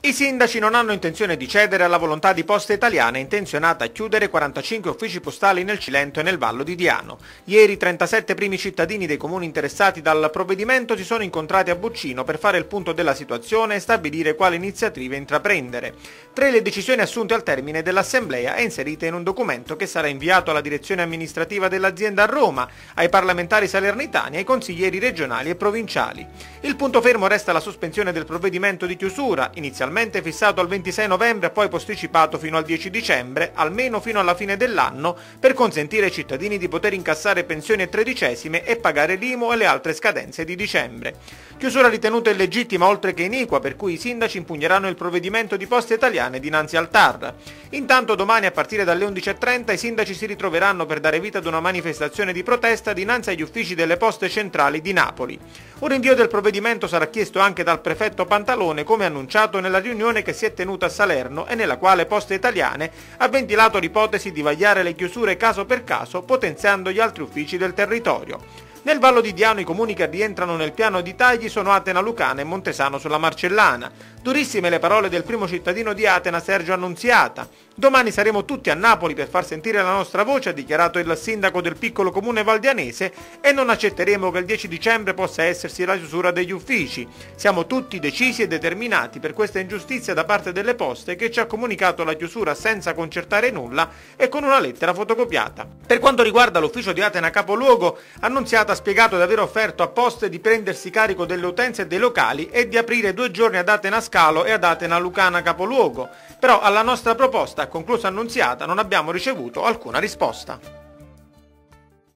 I sindaci non hanno intenzione di cedere alla volontà di Poste Italiane, intenzionata a chiudere 45 uffici postali nel Cilento e nel Vallo di Diano. Ieri 37 primi cittadini dei comuni interessati dal provvedimento si sono incontrati a Buccino per fare il punto della situazione e stabilire quali iniziative intraprendere. Tra le decisioni assunte al termine dell'assemblea e inserite in un documento che sarà inviato alla direzione amministrativa dell'azienda a Roma, ai parlamentari salernitani e ai consiglieri regionali e provinciali. Il punto fermo resta la sospensione del provvedimento di chiusura, inizialmente fissato al 26 novembre e poi posticipato fino al 10 dicembre, almeno fino alla fine dell'anno, per consentire ai cittadini di poter incassare pensioni e tredicesime e pagare l'IMU e le altre scadenze di dicembre. Chiusura ritenuta illegittima oltre che iniqua, per cui i sindaci impugneranno il provvedimento di Poste Italiane dinanzi al TAR. Intanto domani a partire dalle 11:30 i sindaci si ritroveranno per dare vita ad una manifestazione di protesta dinanzi agli uffici delle poste centrali di Napoli. Un rinvio del provvedimento sarà chiesto anche dal prefetto Pantalone, come annunciato nella riunione che si è tenuta a Salerno e nella quale Poste Italiane ha ventilato l'ipotesi di vagliare le chiusure caso per caso, potenziando gli altri uffici del territorio. Nel Vallo di Diano i comuni che rientrano nel piano di tagli sono Atena Lucana e Montesano sulla Marcellana. Durissime le parole del primo cittadino di Atena, Sergio Annunziata. Domani saremo tutti a Napoli per far sentire la nostra voce, ha dichiarato il sindaco del piccolo comune valdianese, e non accetteremo che il 10 dicembre possa essersi la chiusura degli uffici. Siamo tutti decisi e determinati per questa ingiustizia da parte delle poste, che ci ha comunicato la chiusura senza concertare nulla e con una lettera fotocopiata. Per quanto riguarda l'ufficio di Atena capoluogo, Annunziata ha spiegato di aver offerto a Poste di prendersi carico delle utenze e dei locali e di aprire 2 giorni ad Atena Scalo e ad Atena Lucana capoluogo. Però alla nostra proposta, ha concluso Annunziata, non abbiamo ricevuto alcuna risposta.